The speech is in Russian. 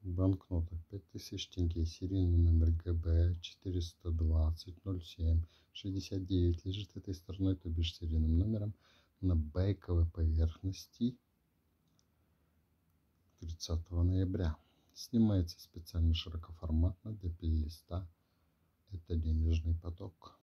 Банкнота 5000 тенге, серийный номер ГБ 420-07-69 лежит этой стороной, то бишь серийным номером, на бейковой поверхности 30 ноября. Снимается специально широкоформатно для перелиста. Это денежный поток.